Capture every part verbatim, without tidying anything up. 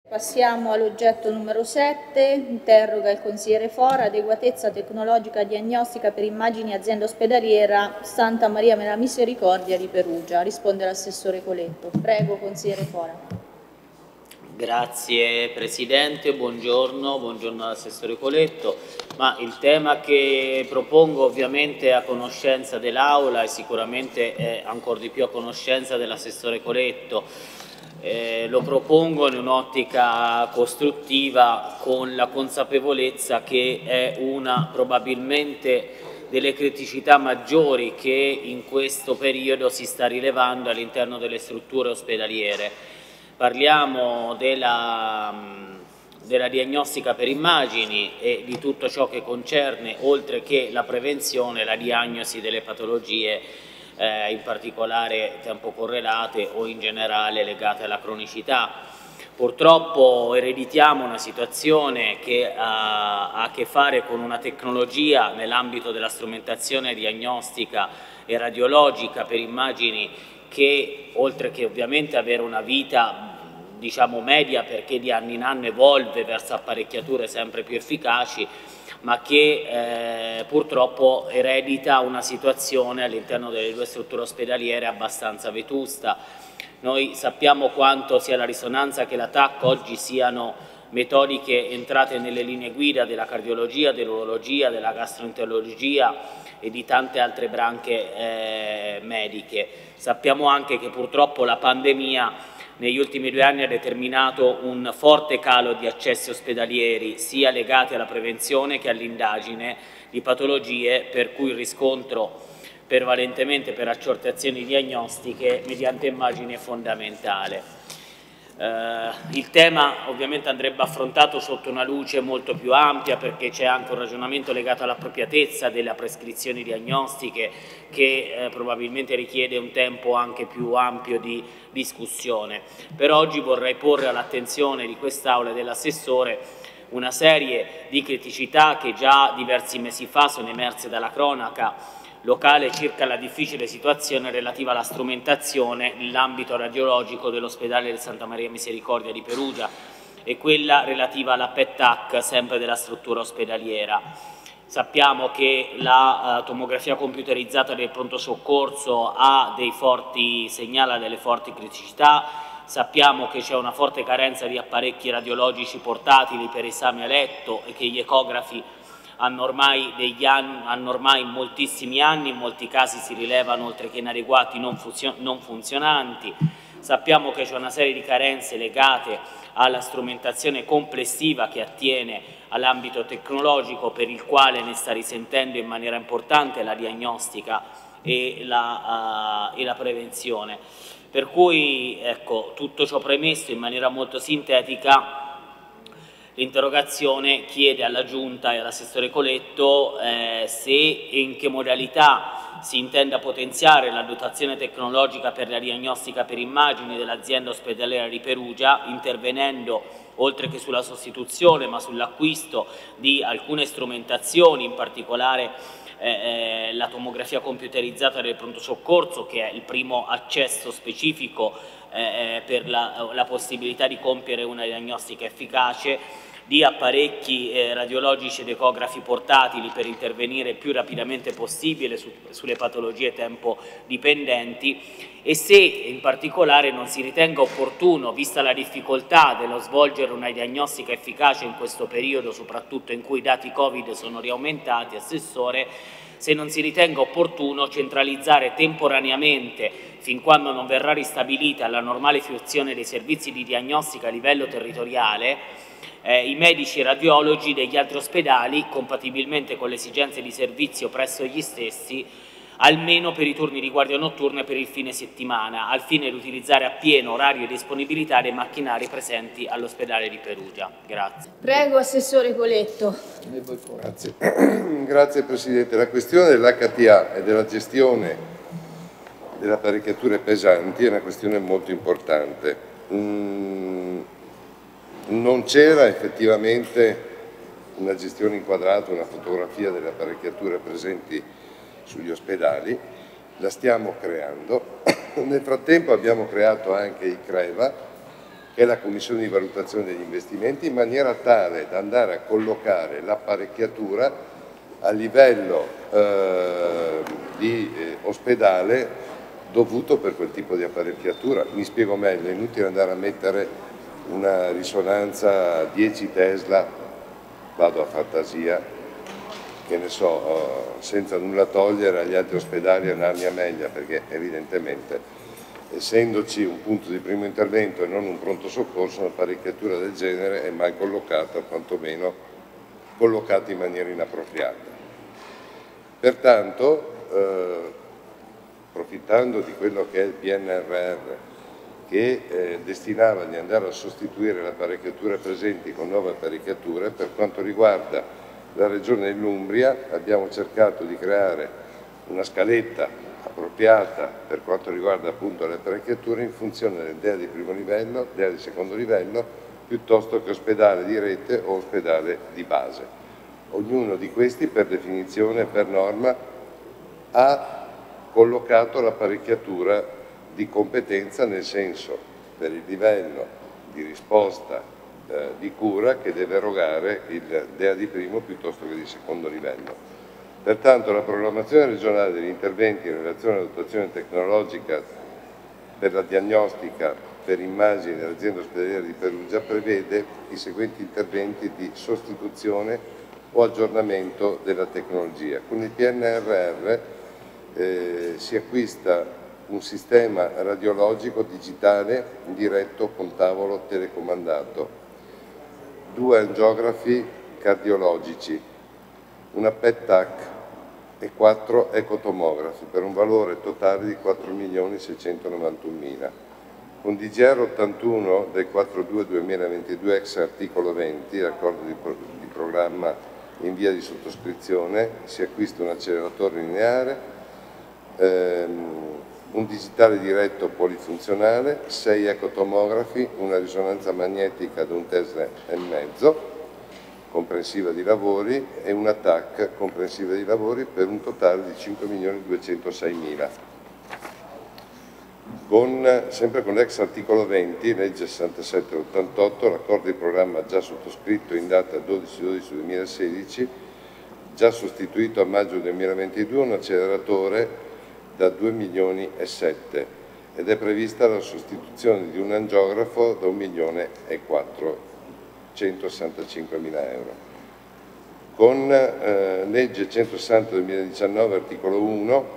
Passiamo all'oggetto numero sette, interroga il consigliere Fora, adeguatezza tecnologica diagnostica per immagini azienda ospedaliera Santa Maria della Misericordia di Perugia. Risponde l'assessore Coletto. Prego, consigliere Fora. Grazie Presidente, buongiorno, buongiorno all'assessore Coletto. Ma il tema che propongo ovviamente è a conoscenza dell'Aula e sicuramente è ancora di più a conoscenza dell'assessore Coletto. Eh, lo propongo in un'ottica costruttiva con la consapevolezza che è una probabilmente delle criticità maggiori che in questo periodo si sta rilevando all'interno delle strutture ospedaliere. Parliamo della, della diagnostica per immagini e di tutto ciò che concerne, oltre che la prevenzione, la diagnosi delle patologie Eh, in particolare tempo correlate o in generale legate alla cronicità. Purtroppo ereditiamo una situazione che ha, ha a che fare con una tecnologia nell'ambito della strumentazione diagnostica e radiologica per immagini che, oltre che ovviamente avere una vita diciamo media, perché di anno in anno evolve verso apparecchiature sempre più efficaci, ma che eh, purtroppo eredita una situazione all'interno delle due strutture ospedaliere abbastanza vetusta. Noi sappiamo quanto sia la risonanza che la T A C oggi siano metodiche entrate nelle linee guida della cardiologia, dell'urologia, della gastroenterologia e di tante altre branche eh, mediche. Sappiamo anche che purtroppo la pandemia negli ultimi due anni ha determinato un forte calo di accessi ospedalieri, sia legati alla prevenzione che all'indagine di patologie per cui il riscontro prevalentemente per accertazioni diagnostiche mediante immagini è fondamentale. Eh, il tema ovviamente andrebbe affrontato sotto una luce molto più ampia, perché c'è anche un ragionamento legato all'appropriatezza delle prescrizioni diagnostiche che eh, probabilmente richiede un tempo anche più ampio di discussione. Per oggi vorrei porre all'attenzione di quest'Aula e dell'assessore una serie di criticità che già diversi mesi fa sono emerse dalla cronaca locale circa la difficile situazione relativa alla strumentazione nell'ambito radiologico dell'ospedale del Santa Maria Misericordia di Perugia e quella relativa alla P E T A C sempre della struttura ospedaliera. Sappiamo che la uh, tomografia computerizzata del pronto soccorso ha dei forti, segnala delle forti criticità. Sappiamo che c'è una forte carenza di apparecchi radiologici portatili per esame a letto e che gli ecografi hanno ormai, degli anni, hanno ormai moltissimi anni, in molti casi si rilevano oltre che inadeguati non, funzio non funzionanti. Sappiamo che c'è una serie di carenze legate alla strumentazione complessiva che attiene all'ambito tecnologico, per il quale ne sta risentendo in maniera importante la diagnostica e la, uh, e la prevenzione. Per cui, ecco, tutto ciò premesso in maniera molto sintetica, l'interrogazione chiede alla Giunta e all'assessore Coletto eh, se e in che modalità si intenda potenziare la dotazione tecnologica per la diagnostica per immagini dell'azienda ospedaliera di Perugia, intervenendo oltre che sulla sostituzione ma sull'acquisto di alcune strumentazioni, in particolare eh, la tomografia computerizzata del pronto soccorso, che è il primo accesso specifico eh, per la, la possibilità di compiere una diagnostica efficace, di apparecchi eh, radiologici ed ecografi portatili per intervenire il più rapidamente possibile su, sulle patologie tempo dipendenti, e se in particolare non si ritenga opportuno, vista la difficoltà dello svolgere una diagnostica efficace in questo periodo, soprattutto in cui i dati Covid sono riaumentati, Assessore, se non si ritenga opportuno centralizzare temporaneamente, fin quando non verrà ristabilita la normale fruizione dei servizi di diagnostica a livello territoriale, Eh, i medici radiologi degli altri ospedali, compatibilmente con le esigenze di servizio presso gli stessi, almeno per i turni di guardia notturna e per il fine settimana, al fine di utilizzare appieno orario e disponibilità dei macchinari presenti all'ospedale di Perugia. Grazie. Prego, Assessore Coletto. Grazie. Grazie Presidente. La questione dell'H T A e della gestione delle apparecchiature pesanti è una questione molto importante. Mm. Non c'era effettivamente una gestione inquadrata, una fotografia delle apparecchiature presenti sugli ospedali, la stiamo creando. Nel frattempo abbiamo creato anche i CREVA, che è la Commissione di valutazione degli investimenti, in maniera tale da andare a collocare l'apparecchiatura a livello eh, di eh, ospedale dovuto per quel tipo di apparecchiatura. Mi spiego meglio, è inutile andare a mettere una risonanza dieci Tesla, vado a fantasia, che ne so, senza nulla togliere agli altri ospedali e un'armia meglio, perché evidentemente essendoci un punto di primo intervento e non un pronto soccorso, un'apparecchiatura del genere è mal collocata, o quantomeno collocata in maniera inappropriata. Pertanto, eh, approfittando di quello che è il P N R R, che eh, destinava di andare a sostituire le apparecchiature presenti con nuove apparecchiature, per quanto riguarda la Regione dell'Umbria abbiamo cercato di creare una scaletta appropriata per quanto riguarda appunto le apparecchiature in funzione del D E A di primo livello, D E A di secondo livello, piuttosto che ospedale di rete o ospedale di base. Ognuno di questi per definizione e per norma ha collocato l'apparecchiatura di competenza, nel senso per il livello di risposta eh, di cura che deve erogare il D E A di primo piuttosto che di secondo livello. Pertanto la programmazione regionale degli interventi in relazione alla dotazione tecnologica per la diagnostica per immagini dell'azienda ospedaliera di Perugia prevede i seguenti interventi di sostituzione o aggiornamento della tecnologia. Con il P N R R eh, si acquista un sistema radiologico digitale diretto con tavolo telecomandato, due angiografi cardiologici, una P E T TAC e quattro ecotomografi per un valore totale di quattro milioni seicentonovantunomila. Con D G R ottantuno del quattro due duemilaventidue ex articolo venti, l'accordo di, pro di programma in via di sottoscrizione, si acquista un acceleratore lineare, ehm, un digitale diretto polifunzionale, sei ecotomografi, una risonanza magnetica da un Tesla e mezzo, comprensiva di lavori, e una T A C comprensiva di lavori per un totale di cinque milioni duecentoseimila. Con, sempre con l'ex articolo venti, legge sessantasette ottantotto, l'accordo di programma già sottoscritto in data dodici dodici duemilasedici, già sostituito a maggio duemilaventidue un acceleratore da due milioni e sette ed è prevista la sostituzione di un angiografo da un milione e quattrocentosessantacinquemila euro. Con eh, legge centosessanta duemiladiciannove articolo uno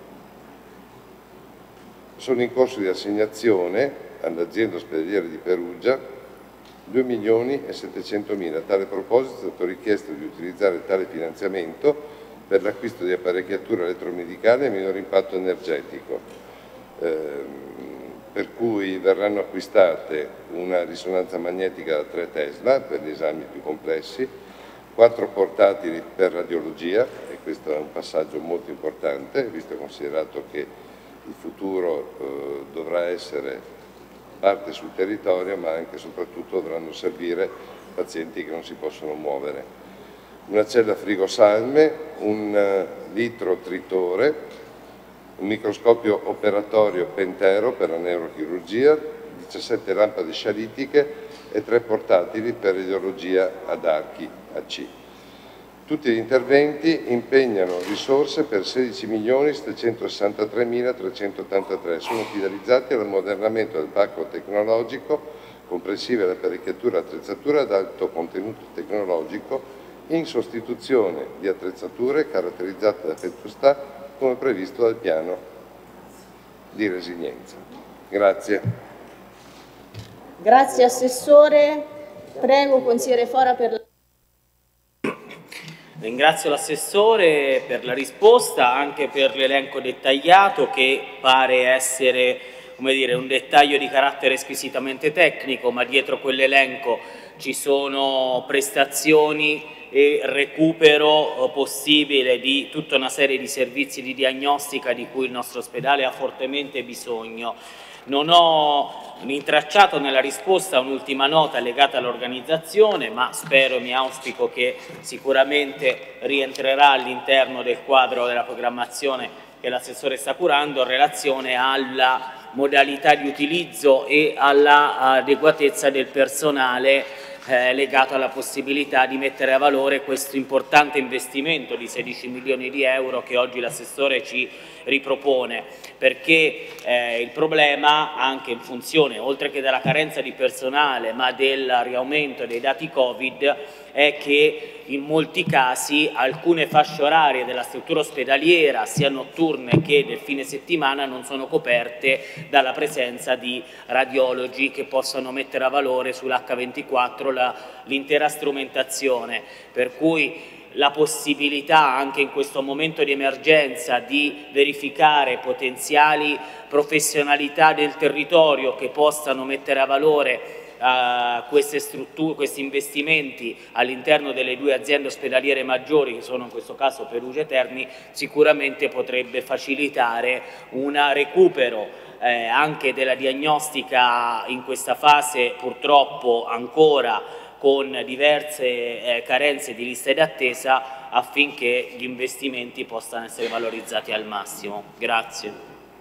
sono in corso di assegnazione all'azienda ospedaliera di Perugia due milioni e settecentomila. A tale proposito è stato richiesto di utilizzare tale finanziamento per l'acquisto di apparecchiature elettromedicali a minor impatto energetico, ehm, per cui verranno acquistate una risonanza magnetica da tre Tesla per gli esami più complessi, quattro portatili per radiologia, e questo è un passaggio molto importante, visto e considerato che il futuro eh, dovrà essere parte sul territorio, ma anche e soprattutto dovranno servire pazienti che non si possono muovere. Una cella frigosalme, un uh, litro tritore, un microscopio operatorio Pentero per la neurochirurgia, diciassette lampade scialitiche e tre portatili per radiologia ad archi A C. Tutti gli interventi impegnano risorse per sedici milioni settecentosessantatremila trecentottantatré, sono finalizzati all'ammodernamento del parco tecnologico, comprensive l'apparecchiatura e attrezzatura ad alto contenuto tecnologico, in sostituzione di attrezzature caratterizzate da vetustà come previsto dal piano di resilienza. Grazie. Grazie Assessore. Prego Consigliere Fora per la... Ringrazio l'Assessore per la risposta, anche per l'elenco dettagliato che pare essere, come dire, un dettaglio di carattere squisitamente tecnico, ma dietro quell'elenco ci sono prestazioni e recupero possibile di tutta una serie di servizi di diagnostica di cui il nostro ospedale ha fortemente bisogno. Non ho intracciato nella risposta un'ultima nota legata all'organizzazione, ma spero e mi auspico che sicuramente rientrerà all'interno del quadro della programmazione che l'assessore sta curando in relazione alla modalità di utilizzo e all'adeguatezza del personale eh, legato alla possibilità di mettere a valore questo importante investimento di sedici milioni di euro che oggi l'assessore ci ripropone, perché eh, il problema, anche in funzione, oltre che della carenza di personale, ma del riaumento dei dati Covid, è che in molti casi alcune fasce orarie della struttura ospedaliera, sia notturne che del fine settimana, non sono coperte dalla presenza di radiologi che possano mettere a valore sull'H ventiquattro l'intera strumentazione, per cui la possibilità anche in questo momento di emergenza di verificare potenziali professionalità del territorio che possano mettere a valore uh, queste strutture, questi investimenti all'interno delle due aziende ospedaliere maggiori, che sono in questo caso Perugia e Terni, sicuramente potrebbe facilitare un recupero eh, anche della diagnostica in questa fase purtroppo ancora con diverse eh, carenze di liste d'attesa, affinché gli investimenti possano essere valorizzati al massimo. Grazie.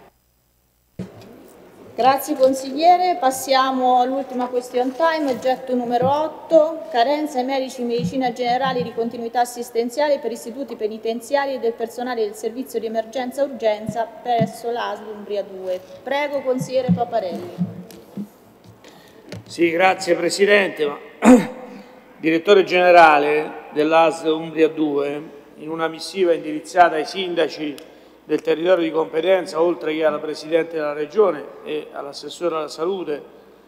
Grazie consigliere. Passiamo all'ultima question time, oggetto numero otto, carenza ai medici di medicina generale di continuità assistenziale per istituti penitenziari e del personale del servizio di emergenza urgenza presso l'A S L Umbria due. Prego consigliere Paparelli. Sì, grazie Presidente. Ma... Direttore generale dell'A S L Umbria due, in una missiva indirizzata ai sindaci del territorio di competenza, oltre che alla Presidente della Regione e all'assessore alla salute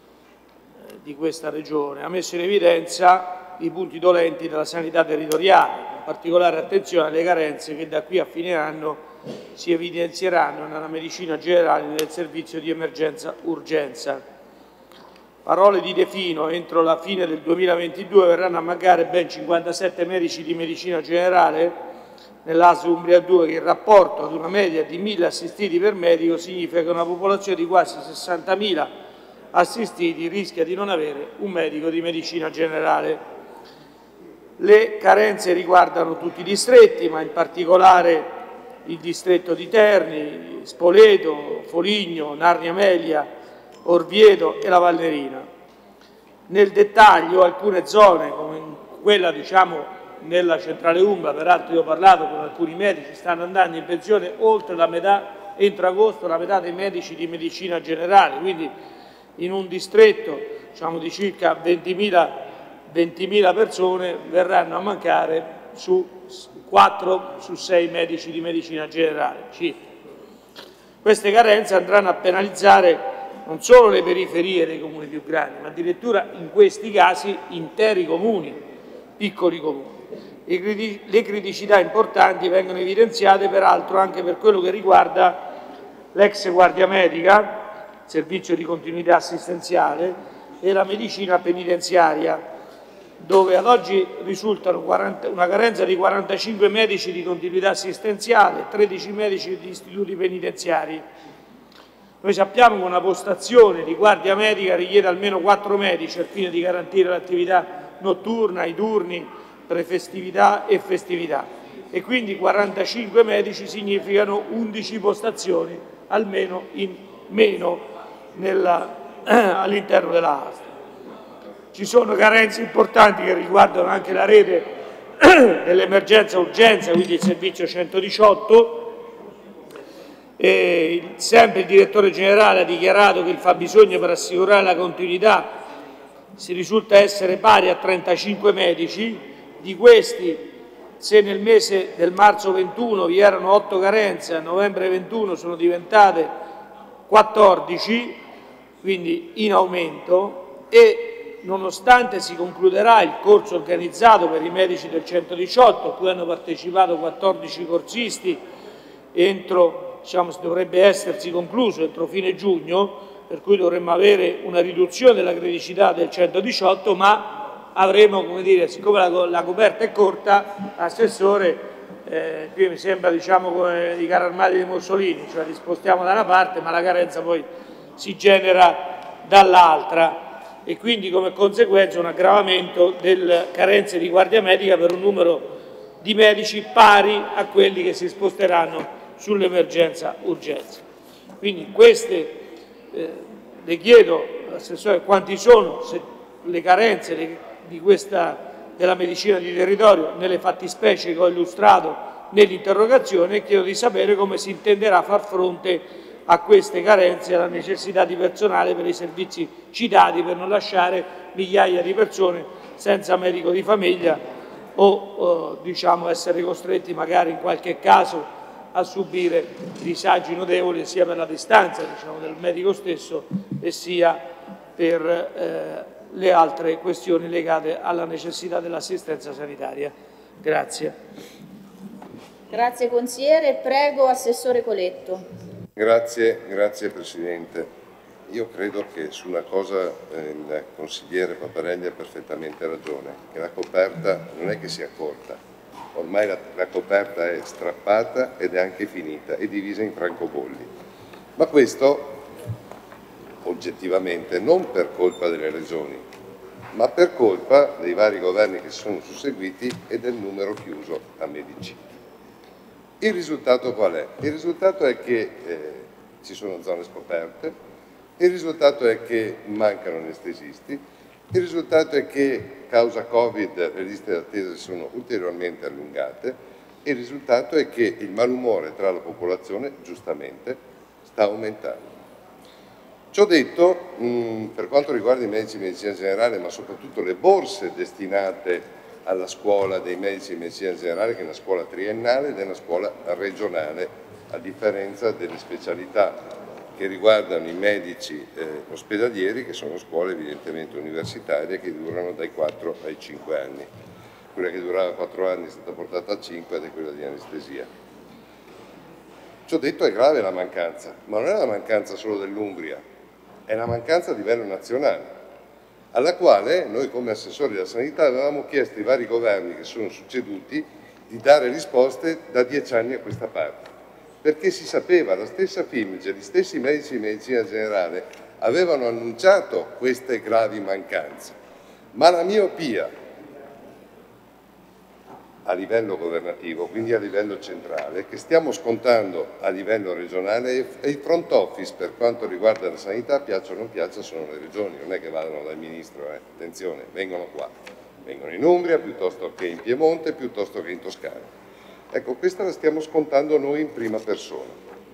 di questa Regione, ha messo in evidenza i punti dolenti della sanità territoriale, con particolare attenzione alle carenze che da qui a fine anno si evidenzieranno nella medicina generale e nel servizio di emergenza-urgenza. Parole di De Fino: entro la fine del duemilaventidue verranno a mancare ben cinquantasette medici di medicina generale nell'A S L Umbria due, che in rapporto ad una media di mille assistiti per medico significa che una popolazione di quasi sessantamila assistiti rischia di non avere un medico di medicina generale. Le carenze riguardano tutti i distretti, ma in particolare il distretto di Terni, Spoleto, Foligno, Narnia Melia, Orvieto e la Valnerina. Nel dettaglio alcune zone, come quella diciamo nella centrale Umbra, peraltro io ho parlato con alcuni medici, stanno andando in pensione oltre la metà, entro agosto la metà dei medici di medicina generale, quindi in un distretto diciamo, di circa ventimila persone verranno a mancare su quattro su sei medici di medicina generale. Queste carenze andranno a penalizzare non solo le periferie dei comuni più grandi, ma addirittura in questi casi interi comuni, piccoli comuni. Le criticità importanti vengono evidenziate peraltro anche per quello che riguarda l'ex guardia medica, servizio di continuità assistenziale, e la medicina penitenziaria, dove ad oggi risultano una carenza di quarantacinque medici di continuità assistenziale e tredici medici di istituti penitenziari. Noi sappiamo che una postazione di guardia medica richiede almeno quattro medici al fine di garantire l'attività notturna, i turni, prefestività e festività, e quindi quarantacinque medici significano undici postazioni almeno in meno all'interno della A S L. Ci sono carenze importanti che riguardano anche la rete dell'emergenza urgenza, quindi il servizio centodiciotto. E sempre il direttore generale ha dichiarato che il fabbisogno per assicurare la continuità si risulta essere pari a trentacinque medici. Di questi, se nel mese del marzo ventuno vi erano otto carenze, a novembre ventuno sono diventate quattordici, quindi in aumento, e nonostante si concluderà il corso organizzato per i medici del centodiciotto, a cui hanno partecipato quattordici corsisti, entro Diciamo, dovrebbe essersi concluso entro fine giugno, per cui dovremmo avere una riduzione della criticità del centodiciotto, ma avremo, come dire, siccome la, la coperta è corta, assessore, eh, qui mi sembra diciamo come i carri armati di Mussolini, cioè li spostiamo da una parte ma la carenza poi si genera dall'altra, e quindi come conseguenza un aggravamento delle carenze di guardia medica per un numero di medici pari a quelli che si sposteranno sull'emergenza urgenza. Quindi queste eh, le chiedo, Assessore, quanti sono se, le carenze le, di questa, della medicina di territorio nelle fattispecie che ho illustrato nell'interrogazione, e chiedo di sapere come si intenderà far fronte a queste carenze e alla necessità di personale per i servizi citati, per non lasciare migliaia di persone senza medico di famiglia o eh, diciamo essere costretti magari in qualche caso a subire disagi notevoli sia per la distanza, diciamo, del medico stesso e sia per eh, le altre questioni legate alla necessità dell'assistenza sanitaria. Grazie. Grazie consigliere. Prego Assessore Coletto. Grazie, grazie Presidente. Io credo che su una cosa eh, il consigliere Paparelli ha perfettamente ragione, che la coperta non è che sia corta. Ormai la, la coperta è strappata ed è anche finita, è divisa in francobolli. Ma questo oggettivamente non per colpa delle regioni, ma per colpa dei vari governi che si sono susseguiti e del numero chiuso a medici. Il risultato qual è? Il risultato è che eh, ci sono zone scoperte, il risultato è che mancano anestesisti, il risultato è che causa Covid le liste d'attesa si sono ulteriormente allungate e il risultato è che il malumore tra la popolazione, giustamente, sta aumentando. Ciò detto, mh, per quanto riguarda i medici di medicina generale, ma soprattutto le borse destinate alla scuola dei medici di medicina generale, che è una scuola triennale ed è una scuola regionale, a differenza delle specialità che riguardano i medici eh, ospedalieri, che sono scuole evidentemente universitarie che durano dai quattro ai cinque anni. Quella che durava quattro anni è stata portata a cinque ed è quella di anestesia. Ciò detto, è grave la mancanza, ma non è la mancanza solo dell'Umbria, è la mancanza a livello nazionale, alla quale noi come assessori della sanità avevamo chiesto ai vari governi che sono succeduti di dare risposte da dieci anni a questa parte. Perché si sapeva, la stessa Fimige, gli stessi medici di medicina generale avevano annunciato queste gravi mancanze, ma la miopia a livello governativo, quindi a livello centrale, che stiamo scontando a livello regionale, e il front office per quanto riguarda la sanità, piaccia o non piaccia, sono le regioni, non è che vadano dal ministro, eh. Attenzione, vengono qua, vengono in Umbria piuttosto che in Piemonte, piuttosto che in Toscana. Ecco, questa la stiamo scontando noi in prima persona.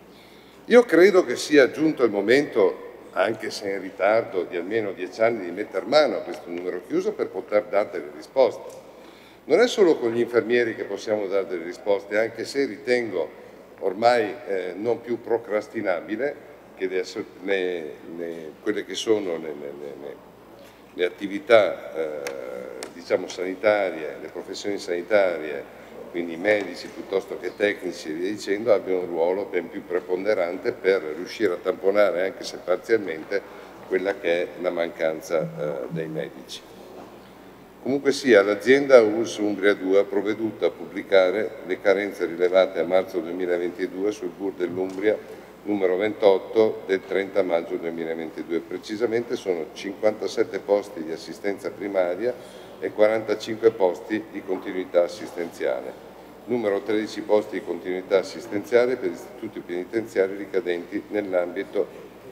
Io credo che sia giunto il momento, anche se in ritardo di almeno dieci anni, di metter mano a questo numero chiuso per poter dare delle risposte. Non è solo con gli infermieri che possiamo dare delle risposte, anche se ritengo ormai eh, non più procrastinabile che le, le, le, quelle che sono le, le, le, le attività eh, diciamo sanitarie, le professioni sanitarie, quindi i medici piuttosto che tecnici e via dicendo, abbiano un ruolo ben più preponderante per riuscire a tamponare, anche se parzialmente, quella che è la mancanza eh, dei medici. Comunque sia, l'azienda U L S Umbria due ha provveduto a pubblicare le carenze rilevate a marzo duemilaventidue sul B U R dell'Umbria numero ventotto del trenta maggio duemilaventidue. Precisamente sono cinquantasette posti di assistenza primaria e quarantacinque posti di continuità assistenziale. Numero tredici posti di continuità assistenziale per istituti penitenziari ricadenti nell'ambito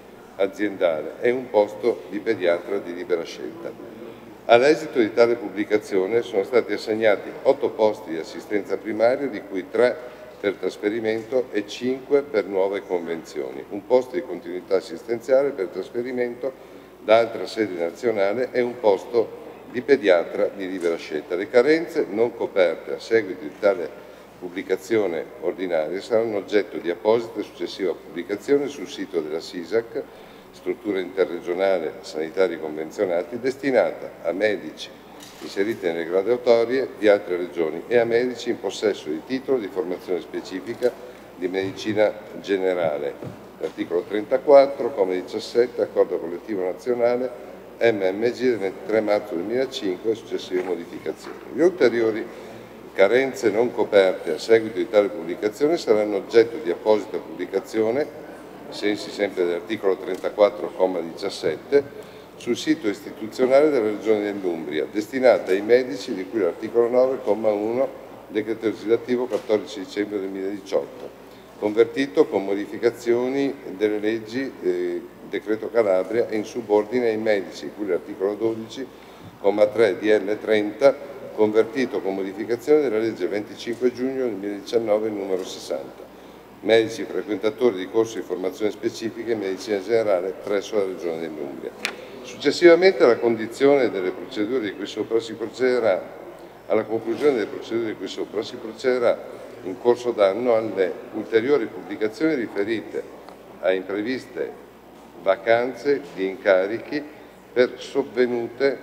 aziendale e un posto di pediatra di libera scelta. All'esito di tale pubblicazione sono stati assegnati otto posti di assistenza primaria, di cui tre per trasferimento e cinque per nuove convenzioni, un posto di continuità assistenziale per trasferimento da altra sede nazionale e un posto di pediatra di libera scelta. Le carenze non coperte a seguito di tale pubblicazione ordinaria saranno oggetto di apposita e successiva pubblicazione sul sito della SISAC, struttura interregionale sanitari convenzionati, destinata a medici inseriti nelle graduatorie di altre regioni e a medici in possesso di titolo di formazione specifica di medicina generale. L'articolo trentaquattro, comma diciassette, accordo collettivo nazionale M M G del tre marzo duemilacinque e successive modificazioni. Le ulteriori carenze non coperte a seguito di tale pubblicazione saranno oggetto di apposita pubblicazione, ai sensi sempre dell'articolo trentaquattro, comma diciassette, sul sito istituzionale della Regione dell'Umbria, destinata ai medici di cui l'articolo nove, comma uno, decreto legislativo quattordici dicembre duemiladiciotto. convertito con modificazioni delle leggi eh, Decreto Calabria e in subordine ai medici, cui l'articolo dodici, comma tre, D L trenta, convertito con modificazione della legge venticinque giugno duemiladiciannove numero sessanta. Medici frequentatori di corsi di formazione specifica in medicina generale presso la Regione dell'Umbria. Successivamente alla condizione delle procedure di cui sopra si procederà, alla conclusione delle procedure di cui sopra si procederà in corso d'anno alle ulteriori pubblicazioni riferite a impreviste vacanze di incarichi per sovvenute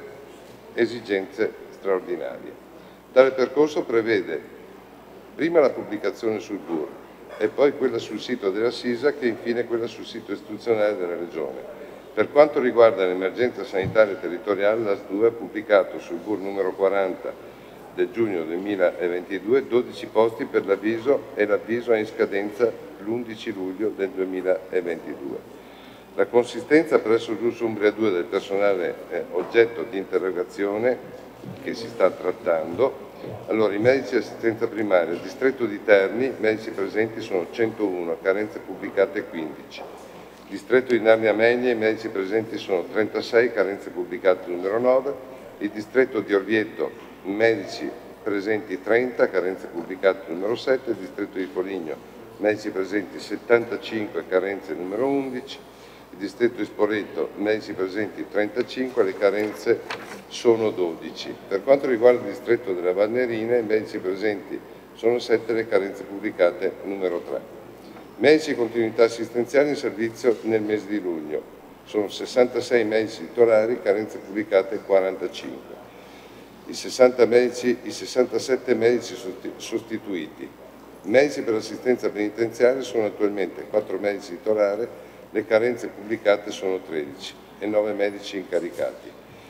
esigenze straordinarie. Tale percorso prevede prima la pubblicazione sul B U R e poi quella sul sito della SISAC e infine quella sul sito istituzionale della Regione. Per quanto riguarda l'emergenza sanitaria territoriale, l'A S due ha pubblicato sul B U R numero quaranta del giugno duemilaventidue dodici posti per l'avviso e l'avviso è in scadenza l'undici luglio del duemilaventidue. La consistenza presso l'U S Umbria due del personale eh, oggetto di interrogazione che si sta trattando. Allora, i medici di assistenza primaria, distretto di Terni, i medici presenti sono centouno, carenze pubblicate quindici. Distretto di Narnia Meglie, i medici presenti sono trentasei, carenze pubblicate numero nove. Il distretto di Orvieto, medici presenti trenta, carenze pubblicate numero sette. Il distretto di Foligno, medici presenti settantacinque, carenze numero undici. Il distretto di Spoleto, medici presenti trentacinque, le carenze sono dodici. Per quanto riguarda il distretto della Valnerina, i medici presenti sono sette, le carenze pubblicate numero tre. Medici di continuità assistenziale in servizio nel mese di luglio, sono sessantasei medici titolari, carenze pubblicate quarantacinque. I, sessanta medici, i sessantasette medici sostituiti. Medici per l'assistenza penitenziaria sono attualmente quattro medici titolari, le carenze pubblicate sono tredici e nove medici incaricati.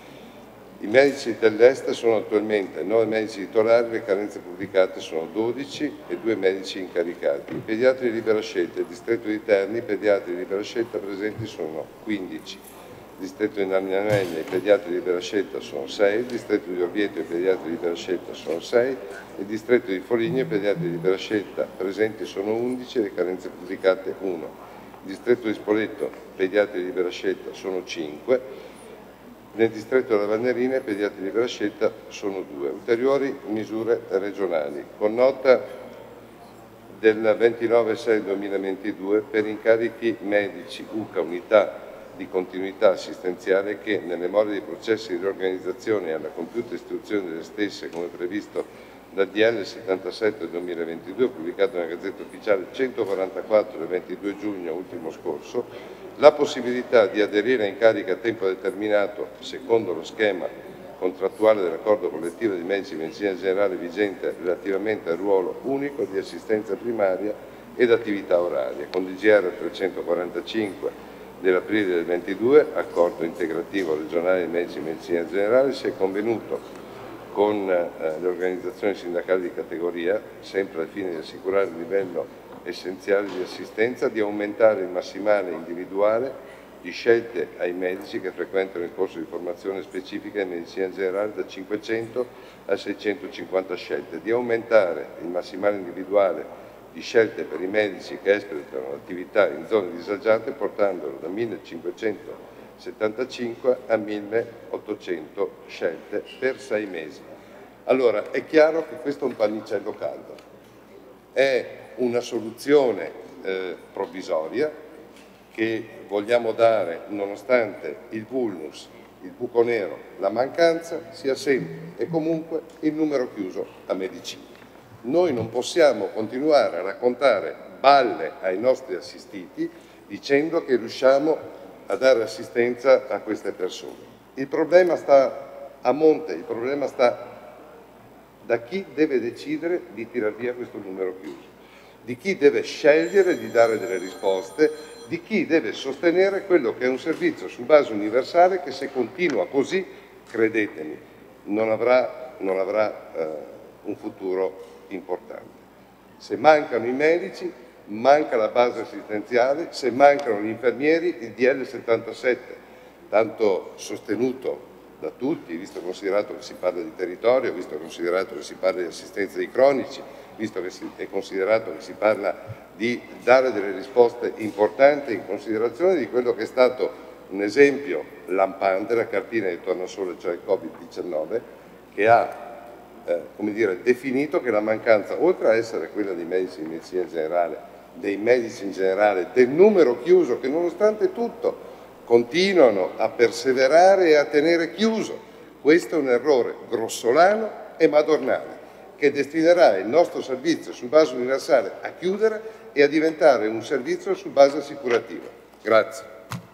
I medici dell'Est sono attualmente nove medici titolari, le carenze pubblicate sono dodici e due medici incaricati. I pediatri di libera scelta, il distretto di Terni, i pediatri di libera scelta presenti sono quindici. Il distretto di Narnia Meglie, i pediatri di libera scelta sono sei, il distretto di Orvieto, i pediatri di libera scelta sono sei, il distretto di Foligno, i pediatri di libera scelta presenti sono undici e le carenze pubblicate uno. Il distretto di Spoleto, pediatri di libera scelta sono cinque, nel distretto della Valnerina i pediatri di libera scelta sono due. Ulteriori misure regionali. Con nota del ventinove sei duemilaventidue per incarichi medici U C A unità di continuità assistenziale che, nelle more dei processi di riorganizzazione e alla compiuta istituzione delle stesse, come previsto dal D L settantasette duemilaventidue, pubblicato nella Gazzetta Ufficiale centoquarantaquattro del ventidue giugno ultimo scorso, la possibilità di aderire a incarichi a tempo determinato secondo lo schema contrattuale dell'accordo collettivo dei medici di medicina generale vigente relativamente al ruolo unico di assistenza primaria ed attività oraria, con D G R trecentoquarantacinque dell'aprile del ventidue, accordo integrativo regionale dei medici di medicina generale, si è convenuto con eh, le organizzazioni sindacali di categoria, sempre al fine di assicurare il livello essenziale di assistenza, di aumentare il massimale individuale di scelte ai medici che frequentano il corso di formazione specifica in medicina generale da cinquecento a seicentocinquanta scelte, di aumentare il massimale individuale di scelte per i medici che espletano attività in zone disagiate, portandolo da millecinquecentosettantacinque a milleottocento scelte per sei mesi. Allora, è chiaro che questo è un pannicello caldo, è una soluzione eh, provvisoria che vogliamo dare nonostante il vulnus, il buco nero, la mancanza sia sempre e comunque il numero chiuso a medicina. Noi non possiamo continuare a raccontare balle ai nostri assistiti dicendo che riusciamo a dare assistenza a queste persone. Il problema sta a monte, il problema sta da chi deve decidere di tirar via questo numero chiuso, di chi deve scegliere di dare delle risposte, di chi deve sostenere quello che è un servizio su base universale che, se continua così, credetemi, non avrà, non avrà eh, un futuro importante. Se mancano i medici, manca la base assistenziale, se mancano gli infermieri, il D L settantasette, tanto sostenuto da tutti, visto considerato che si parla di territorio, visto considerato che si parla di assistenza dei cronici, visto che si, è considerato che si parla di dare delle risposte importanti in considerazione di quello che è stato un esempio lampante, la cartina di tornasole, cioè il Covid diciannove, che ha eh, come dire, definito che la mancanza, oltre a essere quella dei medici di medicina generale, dei medici in generale, del numero chiuso, che nonostante tutto continuano a perseverare e a tenere chiuso. Questo è un errore grossolano e madornale che destinerà il nostro servizio su base universale a chiudere e a diventare un servizio su base assicurativa. Grazie.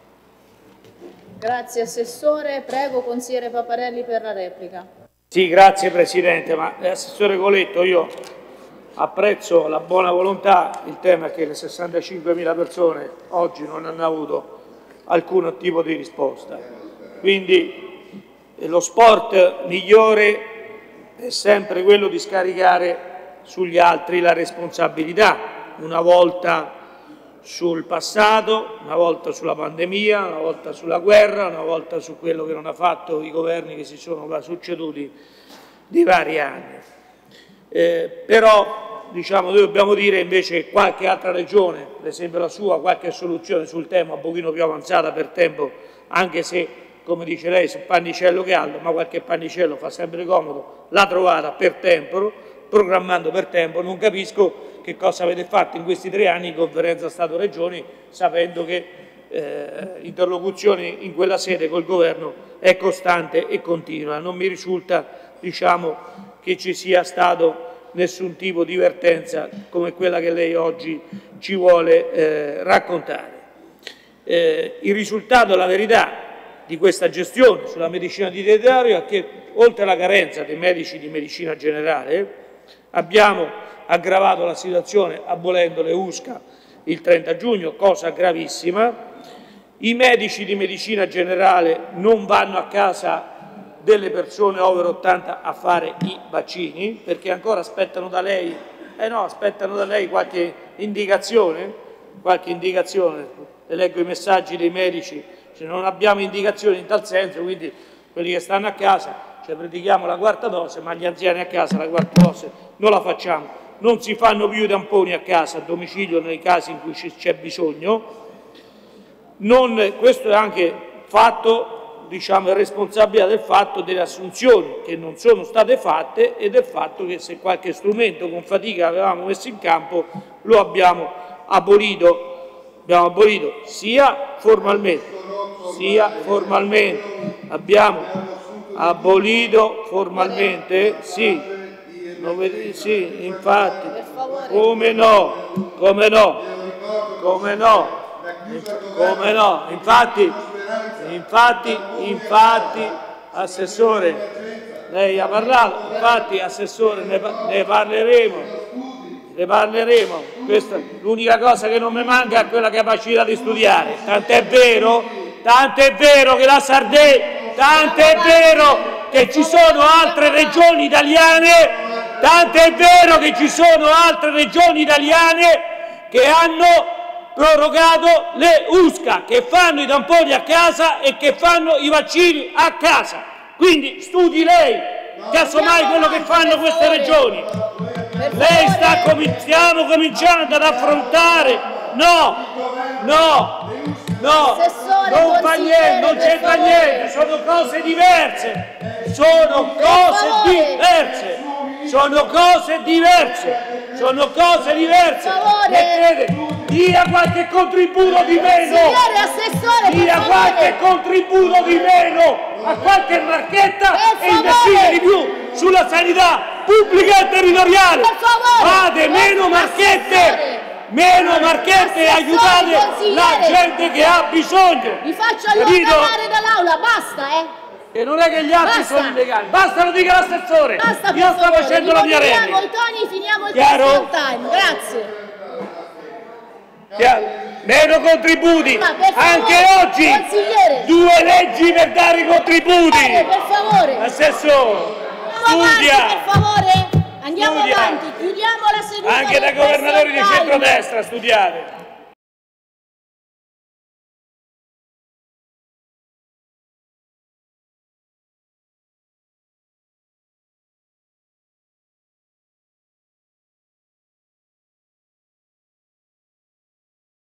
Grazie Assessore. Prego Consigliere Paparelli per la replica. Sì, grazie Presidente, ma Assessore Coletto, io apprezzo la buona volontà, il tema è che le sessantacinquemila persone oggi non hanno avuto alcun tipo di risposta. Quindi eh, lo sport migliore è sempre quello di scaricare sugli altri la responsabilità, una volta sul passato, una volta sulla pandemia, una volta sulla guerra, una volta su quello che non ha fatto i governi che si sono succeduti di vari anni. Eh, però diciamo, noi dobbiamo dire invece che qualche altra regione, per esempio la sua, qualche soluzione sul tema un pochino più avanzata per tempo, anche se, come dice lei, su pannicello caldo, ma qualche pannicello fa sempre comodo, l'ha trovata per tempo, programmando per tempo. Non capisco che cosa avete fatto in questi tre anni in conferenza Stato-Regioni, sapendo che eh, l'interlocuzione in quella sede col governo è costante e continua. Non mi risulta, diciamo, che ci sia stato nessun tipo di vertenza come quella che lei oggi ci vuole eh, raccontare. Eh, il risultato, la verità di questa gestione sulla medicina di territorio è che, oltre alla carenza dei medici di medicina generale, abbiamo aggravato la situazione abolendo le U S C A il trenta giugno, cosa gravissima. I medici di medicina generale non vanno a casa delle persone over ottanta a fare i vaccini, perché ancora aspettano da lei, eh no, aspettano da lei qualche indicazione, qualche indicazione, le leggo i messaggi dei medici, cioè non abbiamo indicazioni in tal senso, quindi quelli che stanno a casa, cioè predichiamo la quarta dose, ma gli anziani a casa la quarta dose non la facciamo, non si fanno più i tamponi a casa, a domicilio nei casi in cui c'è bisogno, non, questo è anche fatto, diciamo, è responsabilità del fatto delle assunzioni che non sono state fatte e del fatto che se qualche strumento con fatica avevamo messo in campo lo abbiamo abolito, abbiamo abolito sia formalmente, sia formalmente, abbiamo abolito formalmente, sì, sì, infatti, come no, come no, come no, come no, infatti, infatti, infatti, Assessore, lei ha parlato, infatti, Assessore, ne, ne parleremo, ne parleremo, questa, l'unica cosa che non mi manca è quella capacità di studiare, tant'è vero, tant'è vero che la Sardegna, tant'è vero che ci sono altre regioni italiane, tant'è vero che ci sono altre regioni italiane che hanno prorogato le U S C A, che fanno i tamponi a casa e che fanno i vaccini a casa. Quindi studi lei, casomai quello che fanno queste regioni. Lei sta comin- stiamo cominciando ad affrontare, no, no, no, non fa niente, non c'entra niente, sono cose diverse, sono cose diverse, sono cose diverse, sono cose diverse. Mettete, dia qualche contributo di meno, Signore Assessore, dia qualche contributo di meno a qualche marchetta e investire di più sulla sanità pubblica e territoriale. Fate meno marchette, meno marchette e aiutate la gente che ha bisogno. Vi faccio allontanare dall'aula, basta, eh? E non è che gli altri Basta. sono illegali, basta, lo dica l'assessore. Basta, Io sto favore. facendo la mia replica. i toni, finiamo il Chiaro? time. Grazie. Chiaro? Meno contributi, Ma per favore, anche oggi consigliere. due leggi per dare i contributi. Eh, per favore. Assessore, Andiamo studia. avanti, per favore. Andiamo Studia. avanti, chiudiamo la seduta. Anche da del governatori di question time. centrodestra studiate.